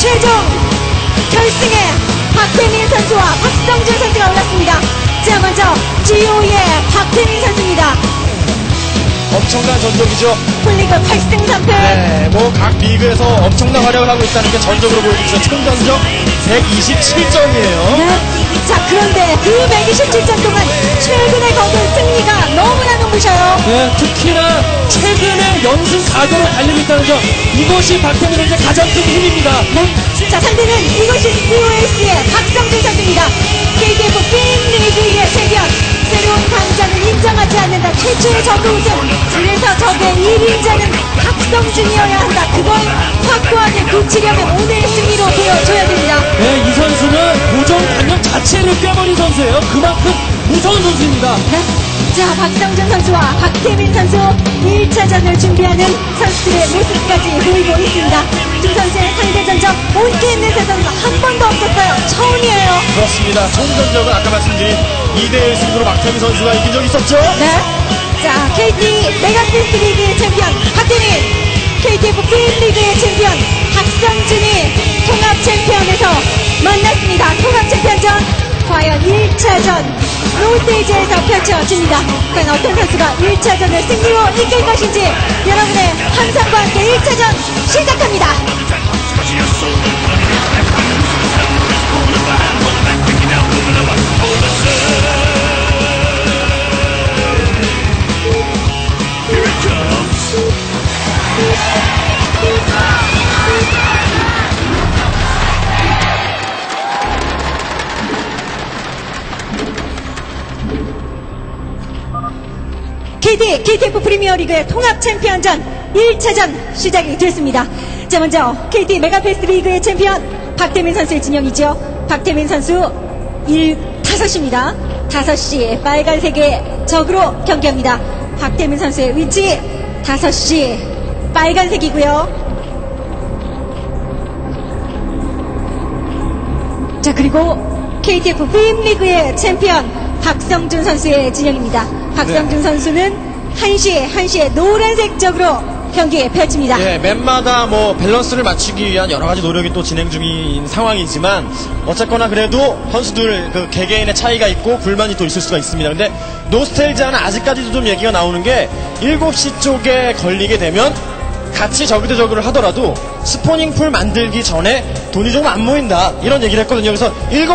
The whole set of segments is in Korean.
최종 결승에 박태민 선수와 박성준 선수가 올랐습니다. 자, 먼저 GO의 박태민 선수입니다. 엄청난 전적이죠. 풀리그 8승 3패. 네, 뭐 각 리그에서 엄청난 활약을 하고 있다는 게 전적으로 보여주죠. 총 전적 127점이에요. 네. 자, 그런데 그 127점 동안 최근에 거둔 승리가 너무나 눈부셔요. 네, 특히나 최근에 연승 가도로 달리고 있다는 점, 이것이 박태민 선수의 가장 큰 힘입니다. 네. 자, 상대는 이것이 COS의 박성준 선수입니다. KTF 빅리그의 챔피언. 새로운 강자는 인정하지 않는다. 최초의 저그 우승. 그래서 적의 1인자는 박성준이어야 한다. 그걸 확고하게 굳히려면 오늘의 승리로 보여줘야 됩니다. 네, 이 선수는 도전 강력 자체를 꿰버린 선수예요. 그만큼 무서운 선수입니다. 네. 자, 박성준 선수와 박태민 선수 1차전을 준비하는 선수들의 모습까지 보이고 있습니다. 두 선수의 상대 전적 온게 있는 세상에서 한 번도 없었어요. 처음이에요. 그렇습니다. 총 전적은 아까 말씀드린 2대1 승부로 박태민 선수가 이긴 적이 있었죠. 네. 자, KT 메가피스트 리그의 챔피언 박태민, KTF 빅리그의 챔피언 박성준이 통합 챔피언에서 만났습니다. 통합 챔피언전 과연 1차전 롯데이즈에서 펼쳐집니다. 과연 어떤 선수가 1차전을 승리로 이길 것인지 여러분의 함성과 함께 1차전 시작합니다. KTF 프리미어리그의 통합 챔피언전 1차전 시작이 됐습니다. 자, 먼저 KT 메가패스트 리그의 챔피언 박태민 선수의 진영이죠. 박태민 선수 5시입니다. 5시 빨간색의 적으로 경기합니다. 박태민 선수의 위치 5시 빨간색이고요. 자, 그리고 KTF 빅리그의 챔피언 박성준 선수의 진영입니다. 박성준 선수는 1시에 노란색 적으로 경기에 펼칩니다. 예, 맵마다 뭐 밸런스를 맞추기 위한 여러 가지 노력이 또 진행 중인 상황이지만 어쨌거나 그래도 선수들 그 개개인의 차이가 있고 불만이 또 있을 수가 있습니다. 근데 노스텔지아는 아직까지도 좀 얘기가 나오는 게 7시 쪽에 걸리게 되면 같이 저그 대 저그를 하더라도 스포닝 풀 만들기 전에 돈이 좀 안 모인다 이런 얘기를 했거든요. 그래서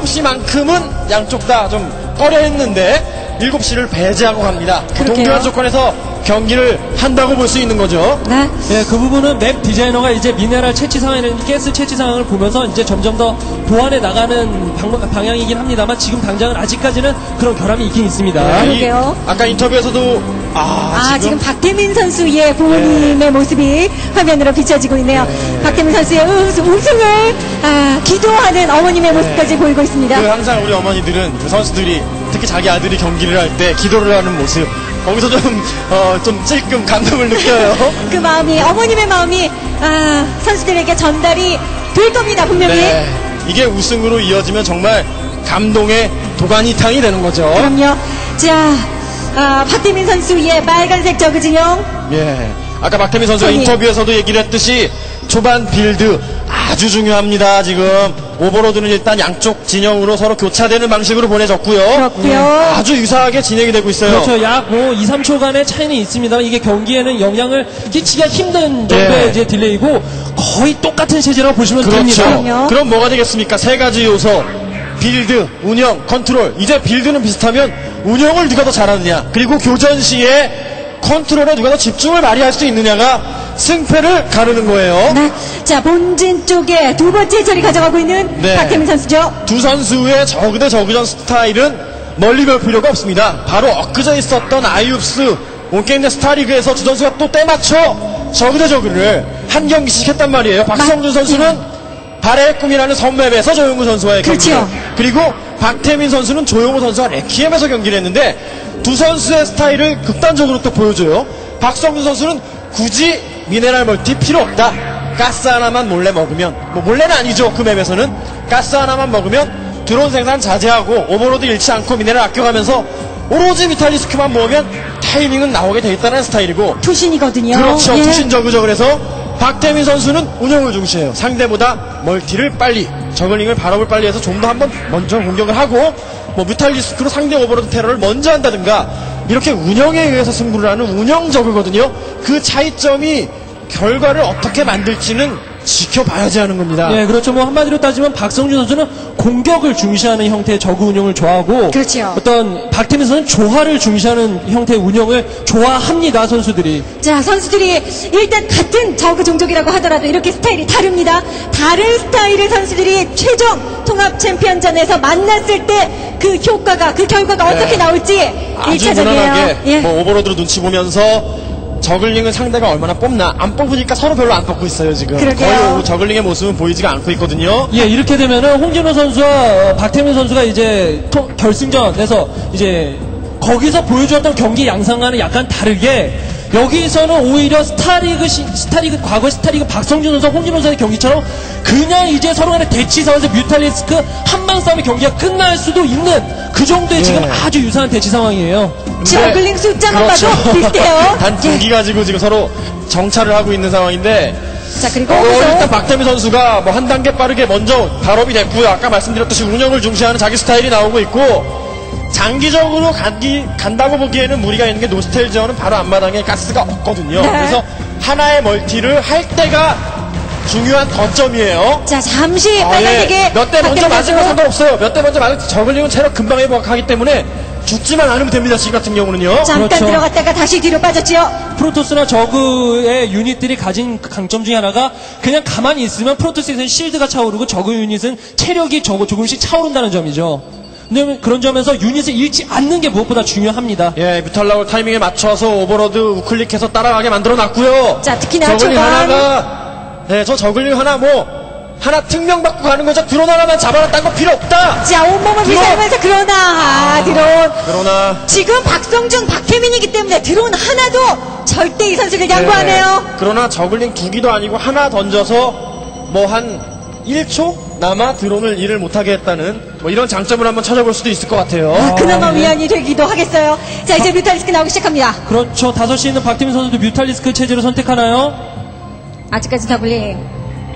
7시만큼은 양쪽 다 좀 꺼려 했는데 7시를 배제하고 갑니다. 동등한 조건에서 경기를 한다고 볼 수 있는 거죠. 네. 예, 그 부분은 맵 디자이너가 이제 미네랄 채취 상황이나 가스 채취 상황을 보면서 이제 점점 더 보완해 나가는 방향이긴 합니다만 지금 당장은 아직까지는 그런 결함이 있긴 있습니다. 그러게요. 아까 인터뷰에서도 지금 박태민 선수의 부모님의 모습이 화면으로 비춰지고 있네요. 네. 박태민 선수의 우승을 기도하는 어머님의 모습까지 보이고 있습니다. 그 항상 우리 어머니들은 그 선수들이 특히 자기 아들이 경기를 할 때 기도를 하는 모습 거기서 좀 찔끔 감동을 느껴요. 그 마음이 어머님의 마음이 선수들에게 전달이 될 겁니다. 분명히. 네, 이게 우승으로 이어지면 정말 감동의 도가니탕이 되는 거죠. 그럼요. 자, 박태민 선수의 빨간색 저그 진영. 예, 아까 박태민 선수가 인터뷰에서도 얘기를 했듯이 초반 빌드 아주 중요합니다. 지금 오버로드는 일단 양쪽 진영으로 서로 교차되는 방식으로 보내졌고요. 그렇고요. 아주 유사하게 진행이 되고 있어요. 그렇죠. 약 2, 3초간의 차이는 있습니다만 이게 경기에는 영향을 끼치기가 힘든 정도의 이제 딜레이고 거의 똑같은 체제라고 보시면 됩니다. 그럼요. 그럼 뭐가 되겠습니까? 세 가지 요소. 빌드, 운영, 컨트롤. 이제 빌드는 비슷하면 운영을 누가 더 잘하느냐. 그리고 교전 시에 컨트롤에 누가 더 집중을 많이 할 수 있느냐가 승패를 가르는 거예요. 네. 자, 본진 쪽에 두 번째 자리 가져가고 있는 박태민 선수죠. 두 선수의 저그 대 저그전 스타일은 멀리 볼 필요가 없습니다. 바로 엊그제 있었던 아이읒스 온게임 내 스타리그에서 두 선수가 또 때맞춰 저그 대 저그를 한 경기씩 했단 말이에요. 박성준 선수는 발의 꿈이라는 선맵에서 조용우 선수와의 경기. 그리고 박태민 선수는 조용우 선수와 레키엠에서 경기를 했는데 두 선수의 스타일을 극단적으로 또 보여줘요. 박성준 선수는 굳이 미네랄 멀티 필요 없다. 가스 하나만 몰래 먹으면, 뭐 몰래는 아니죠. 그 맵에서는 가스 하나만 먹으면 드론 생산 자제하고 오버로드 잃지 않고 미네랄 아껴가면서 오로지 비탈리스크만 모으면 타이밍은 나오게 돼 있다는 스타일이고. 투신이거든요. 그렇죠. 투신 저그죠. 그래서 박태민 선수는 운영을 중시해요. 상대보다 멀티를 빨리, 저글링을 발업을 빨리 해서 좀 더 한번 먼저 공격을 하고, 뭐 뮤탈리스크로 상대 오버로드 테러를 먼저 한다든가, 이렇게 운영에 의해서 승부를 하는 운영 저그거든요. 그 차이점이 결과를 어떻게 만들지는 지켜봐야지 하는 겁니다. 예, 그렇죠. 뭐 한마디로 따지면 박성준 선수는 공격을 중시하는 형태의 저그 운영을 좋아하고, 그렇죠. 어떤 박태민 선수는 조화를 중시하는 형태의 운영을 좋아합니다, 선수들이. 자, 선수들이 일단 같은 저그 종족이라고 하더라도 이렇게 스타일이 다릅니다. 다른 스타일의 선수들이 최종 통합 챔피언전에서 만났을 때 그 효과가, 그 결과가 어떻게 나올지 아주 1차적이에요. 무난하게 예. 뭐 오버로드로 눈치 보면서 저글링은 상대가 얼마나 뽑나, 안 뽑으니까 서로 별로 안 뽑고 있어요 지금. 그러게요. 거의 저글링의 모습은 보이지가 않고 있거든요. 예, 이렇게 되면은 홍진호 선수와 박태민 선수가 이제 결승전에서 이제 거기서 보여주었던 경기 양상과는 약간 다르게, 여기서는 오히려 스타리그 과거 스타리그 박성준 선수, 홍진호 선수의 경기처럼 그냥 이제 서로 간의 대치 상황에서 뮤탈리스크 한방 싸움의 경기가 끝날 수도 있는 그 정도의 지금 아주 유사한 대치 상황이에요. 저글링 숫자만 그렇죠. 봐도 비슷해요. 단 두 기 가지고 지금 서로 정찰을 하고 있는 상황인데, 자, 그리고 일단 박태민 선수가 뭐 한 단계 빠르게 먼저 발업이 됐고요. 아까 말씀드렸듯이 운영을 중시하는 자기 스타일이 나오고 있고, 장기적으로 간다고 보기에는 무리가 있는 게 노스텔지어는 바로 앞마당에 가스가 없거든요. 네. 그래서 하나의 멀티를 할 때가 중요한 거점이에요. 자, 잠시 빨간색에 몇 대 먼저 맞으면 상관없어요. 몇 대 먼저 맞으면 저글링은 체력 금방 회복하기 때문에 죽지만 않으면 됩니다. 지금 같은 경우는요. 잠깐 그렇죠. 들어갔다가 다시 뒤로 빠졌지요. 프로토스나 저그의 유닛들이 가진 강점 중에 하나가 그냥 가만히 있으면 프로토스에서는 실드가 차오르고 저그 유닛은 체력이 조금씩 차오른다는 점이죠. 근데 그런 점에서 유닛을 잃지 않는 게 무엇보다 중요합니다. 예, 뮤탈 나올 타이밍에 맞춰서 오버로드 우클릭해서 따라가게 만들어 놨고요. 자, 특히나 저글링 초반. 하나가, 네, 저 저글링 하나 특명 받고 가는 거죠. 드론 하나만 잡아놨다는 거 필요 없다. 자, 온몸을 비사하면서 그러나, 드론. 그러나 지금 박성준, 박혜민이기 때문에 드론 하나도 절대 이 선수를 양보하네요. 네, 그러나 저글링 두 기도 아니고 하나 던져서 뭐 한 1초 남아 드론을 일을 못하게 했다는 뭐 이런 장점을 한번 찾아볼 수도 있을 것 같아요. 그나마 위안이 되기도 하겠어요. 자, 이제 뮤탈리스크 나오기 시작합니다. 그렇죠. 5시에 있는 박태민 선수도 뮤탈리스크 체제를 선택하나요? 아직까지 저글링.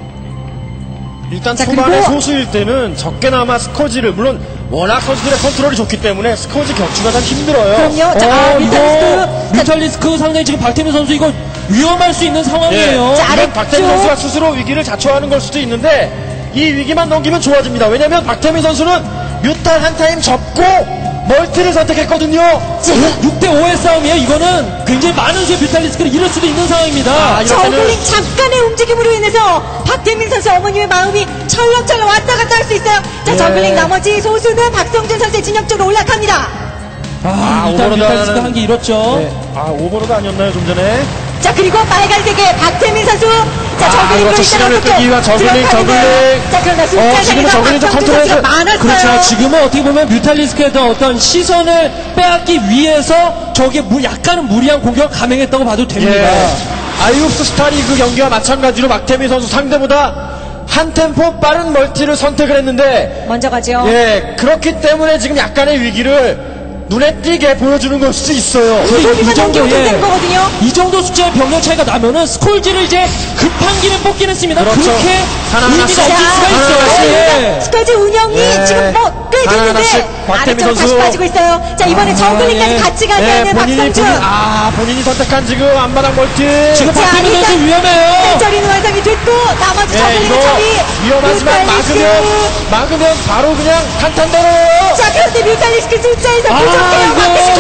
일단 자, 초반에 그리고- 소수일 때는 적게나마 스커지를, 물론 워낙 선수들의 컨트롤이 좋기 때문에 스커지 격추가 참 힘들어요. 그럼요. 자, 뮤탈리스크. 뮤탈리스크 상당히 지금 박태민 선수 이거 위험할 수 있는 상황이에요. 자, 이건 아래쪽. 박태민 선수가 스스로 위기를 자초하는 걸 수도 있는데, 이 위기만 넘기면 좋아집니다. 왜냐면 박태민 선수는 뮤탈 한 타임 접고 멀티를 선택했거든요. 6대5의 싸움이에요. 이거는 굉장히 많은 수의 뮤탈리스크를 잃을 수도 있는 상황입니다. 아, 이럴 때는- 저글링 잠깐의 움직임으로 인해서 박태민 선수 어머님의 마음이 철렁철렁 왔다 갔다 할 수 있어요. 자, 예. 저글링 나머지 소수는 박성준 선수의 진영 쪽으로 올라갑니다. 일단 오버로드 뮤탈리스크 하나는- 한 개 잃었죠. 네. 오버로드 아니었나요, 좀 전에? 자, 그리고 빨간색의 박태민 선수. 자, 저글링 그렇죠. 시간을 끌기 위한 저글링. 자, 그러나 숫자 지금은 차이가 저글링 좀 박성준 컨트롤해서- 선수가 많았어요. 그렇죠. 지금은 어떻게 보면 뮤탈리스크의 어떤 시선을 빼앗기 위해서 저게 약간은 무리한 공격을 감행했다고 봐도 됩니다. 예. 아이옵스 스타리그 경기와 마찬가지로 박태민 선수 상대보다 한 템포 빠른 멀티를 선택을 했는데, 먼저 가죠. 예, 그렇기 때문에 지금 약간의 위기를 눈에 띄게 보여주는 걸 수도 있어요. 소리만 넘기면 예. 되는 거거든요. 이 정도 숫자의 병력 차이가 나면은 스콜지를 이제 급한 기는 뽑긴 했습니다. 그렇죠. 그렇게 하나하나씩. 의미가 없을 수가 있어요. 하나하나씩. 예. 스커지 운영이 예. 지금 뭐 꽤 됐는데 하나하나씩 박태민 아래쪽 다시 선수. 빠지고 있어요. 자, 이번에 저글링까지 예. 같이 가게 예, 하는 박성준. 본인이 선택한 지금 앞마당 멀티. 지금 자, 박태민 선수 일단 위험해요. 짤짤이는 완성이 됐고 나머지 예, 저글링의 이거 처리. 위험하지만 막으면 바로 그냥 탄탄대로예요. 자, 그런데 뮤탈리스크 숫자에서 부족해요.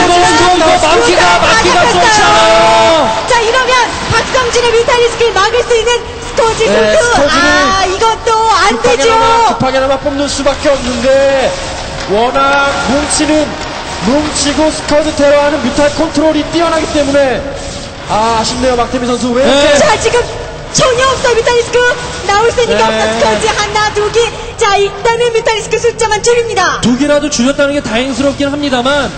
막기가 좋지 않아요. 자, 이러면 박성준의 뮤탈리스크를 막을 수 있는 스코지 네, 선수. 스코지를 이것도 안 되죠. 급하게나마 뽑는 수밖에 없는데, 워낙 뭉치고 스커즈 테러하는 뮤탈 컨트롤이 뛰어나기 때문에 아쉽네요. 박태민 선수 왜 이렇게 네. 자, 지금 전혀 없어 뮤탈리스크. 나올 생각이 없어 네. 스코지 하나 두 개. 자, 일단은 뮤탈리스크 숫자만 줄입니다. 두 개라도 줄였다는 게 다행스럽긴 합니다만,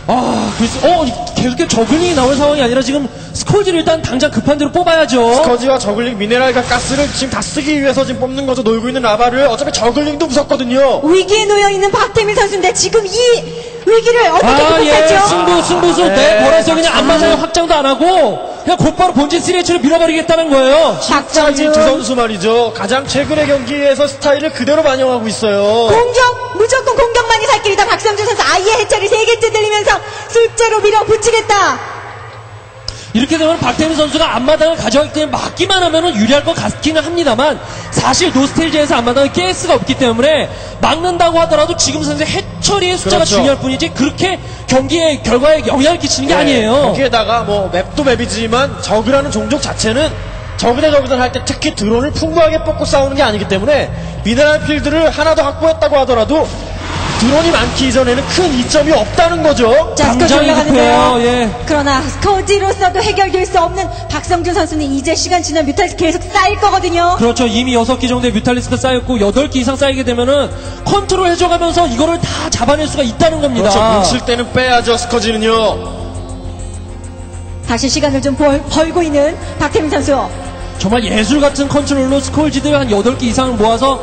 계속해서 저글링이 나올 상황이 아니라 지금 스콜지를 일단 당장 급한 대로 뽑아야죠. 스커지와 저글링 미네랄과 가스를 지금 다 쓰기 위해서 지금 뽑는 거죠. 놀고 있는 라바를. 어차피 저글링도 무섭거든요. 위기에 놓여 있는 박태민 선수인데 지금 이 위기를 어떻게 예. 극복하죠? 승부수 네. 내버려서 그냥 앞마당에 확장도 안 하고 그냥 곧바로 본진 3H를 밀어버리겠다는 거예요. 진짜 이 두 선수 말이죠. 가장 최근의 경기에서 스타일을 그대로 반영하고 있어요. 공격! 무조건 공격만이 살 길이다. 박성준 선수 아예 해처리 3개째 들리면서 숫자로 밀어붙이겠다. 이렇게 되면 박태민 선수가 앞마당을 가져가기 때문에 막기만 하면 유리할 것 같기는 합니다만 사실 노스텔지에서 앞마당에 가스가 없기 때문에 막는다고 하더라도 지금 선수의 해처리의 숫자가 그렇죠. 중요할 뿐이지 그렇게 경기의 결과에 영향을 끼치는 게 아니에요. 거기에다가 뭐 맵도 맵이지만 저그라는 종족 자체는 저그 대 저그전 할 때 특히 드론을 풍부하게 뽑고 싸우는 게 아니기 때문에 미네랄 필드를 하나 더 확보했다고 하더라도 드론이 많기 이전에는 큰 이점이 없다는 거죠. 자, 스커지 당장이 올라가는데요. 급해요. 예. 그러나 스커지로서도 해결될 수 없는 박성준 선수는 이제 시간 지나면 뮤탈스 계속 쌓일 거거든요. 그렇죠. 이미 6개 정도의 뮤탈리스크 쌓였고 8개 이상 쌓이게 되면은 컨트롤 해줘가면서 이거를 다 잡아낼 수가 있다는 겁니다. 그렇죠. 뭉칠 때는 빼야죠. 스커지는요. 다시 시간을 좀 벌고 있는 박태민 선수. 정말 예술 같은 컨트롤로 스콜지들 한 8개 이상을 모아서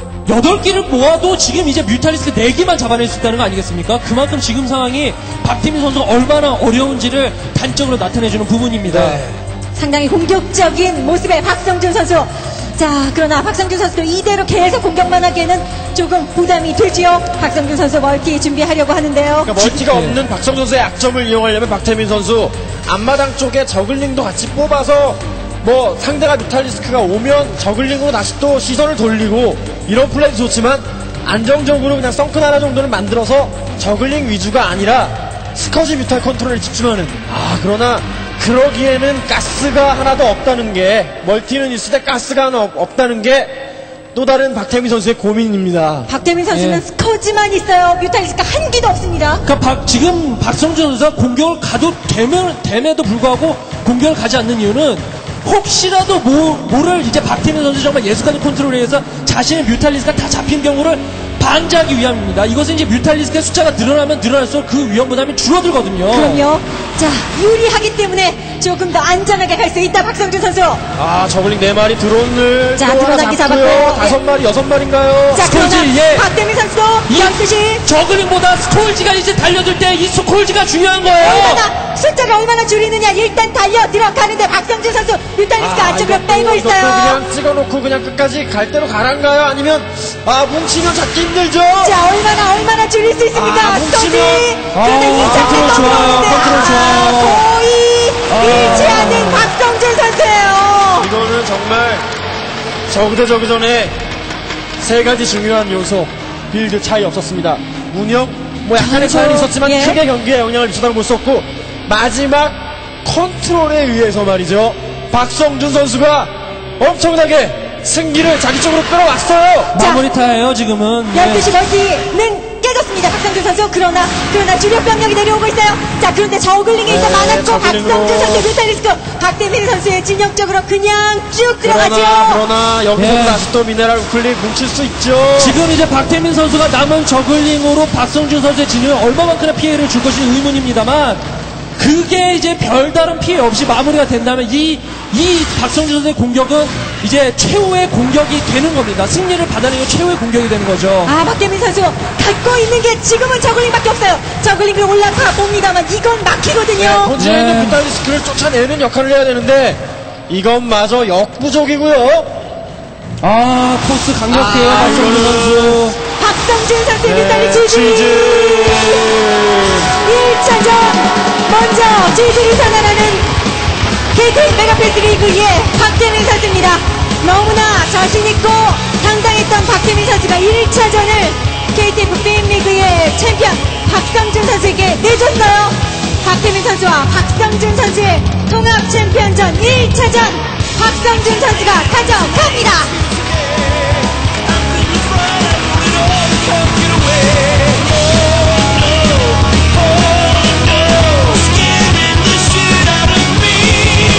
8개를 모아도 지금 이제 뮤탈리스크 4개만 잡아낼 수 있다는 거 아니겠습니까? 그만큼 지금 상황이 박태민 선수가 얼마나 어려운지를 단적으로 나타내주는 부분입니다. 상당히 공격적인 모습의 박성준 선수. 자, 그러나 박성준 선수도 이대로 계속 공격만 하기에는 조금 부담이 되지요. 박성준 선수 멀티 준비하려고 하는데요. 그러니까 멀티가 없는 박성 선수의 약점을 이용하려면 박태민 선수 앞마당 쪽에 저글링도 같이 뽑아서 뭐 상대가 뮤탈리스크가 오면 저글링으로 다시 또 시선을 돌리고 이런 플레이도 좋지만 안정적으로 그냥 썬큰 하나 정도는 만들어서 저글링 위주가 아니라 스커지 뮤탈 컨트롤에 집중하는. 그러나 그러기에는 가스가 하나도 없다는 게, 멀티는 있을 때 가스가 하나 없다는 게 또 다른 박태민 선수의 고민입니다. 박태민 선수는 예. 스커지만 있어요. 뮤탈리스크가 한 개도 없습니다. 그러니까 지금 박성준 선수가 공격을 가도 됨에도 불구하고 공격을 가지 않는 이유는 혹시라도 뭐를 이제 박태민 선수 정말 예술가는 컨트롤에 의해서 자신의 뮤탈리스크가 다 잡힌 경우를 방지하기 위함입니다. 이것은 이제 뮤탈리스크의 숫자가 늘어나면 늘어날수록 그 위험 부담이 줄어들거든요. 그럼요. 자, 유리하기 때문에 조금 더 안전하게 갈 수 있다. 박성준 선수. 저글링 4마리 드론을 자, 또 하나 드론 한개 잡고요. 잡았고요. 5마리, 6마리인가요? 자, 그러나 스콜지, 예. 박태민 선수도 이 12시 저글링보다 스콜지가 이제 달려들 때 이 스콜지가 중요한 거예요. 얼마나 숫자를 얼마나 줄이느냐. 일단 달려 들어가는데 박성준 선수 뮤탈리스크 안쪽으로 빼고 이것도 있어요. 그냥 찍어놓고 그냥 끝까지 갈 대로 가란가요? 아니면 뭉치면 잡기 힘들죠? 자, 얼마나 줄일 수 있습니까? 뭉치면- 스커지. 그런데 이 컨트롤 점에 좋아요. 떠들어오는데 컨트롤 좋아요. 거의 일치하는 박성준 선수예요. 이거는 정말 저그 대 저그 전에 세 가지 중요한 요소, 빌드 차이 없었습니다. 운영, 뭐 약간의 차이는 있었지만 예. 크게 경기에 영향을 미쳤다고 볼 수 없고, 마지막 컨트롤에 의해서 말이죠, 박성준 선수가 엄청나게 승기를 자기 쪽으로 끌어왔어요. 자. 마무리 타예요 지금은. 네. 12시 멀티는 깨졌습니다. 박성준 선수. 그러나 주력 병력이 내려오고 있어요. 자, 그런데 저글링이 일단 네, 많았고 저글링으로. 박성준 선수 뮤탈리스크 박태민 선수의 진영 쪽으로 그냥 쭉 들어가죠. 그러나 여기서 예. 다시 또 미네랄 우클릭 뭉칠 수 있죠. 지금 이제 박태민 선수가 남은 저글링으로 박성준 선수의 진영에 얼마만큼의 피해를 줄 것인지 의문입니다만, 그게 이제 별다른 피해 없이 마무리가 된다면 이 박성준 선수의 공격은 이제 최후의 공격이 되는 겁니다. 승리를 받아내는 최후의 공격이 되는 거죠. 박태민 선수 갖고 있는 게 지금은 저글링밖에 없어요. 저글링으로 올라가 봅니다만 이건 막히거든요. 본진에 네. 있는 뮤탈리스크를 쫓아내는 역할을 해야 되는데 이것마저 역부족이고요. 코스 강력해요 박성준 이거는- 선수. 박성준 선수의 네, 뮤탈리 지지. 1차전 먼저 지지를 선언하는 KT 메가패스 리그의 박태민 선수입니다. 너무나 자신있고 당당했던 박태민 선수가 1차전을 KTF 게임리그의 챔피언 박성준 선수에게 내줬어요. 박태민 선수와 박성준 선수의 통합 챔피언전 1차전 박성준 선수가 가져갑니다.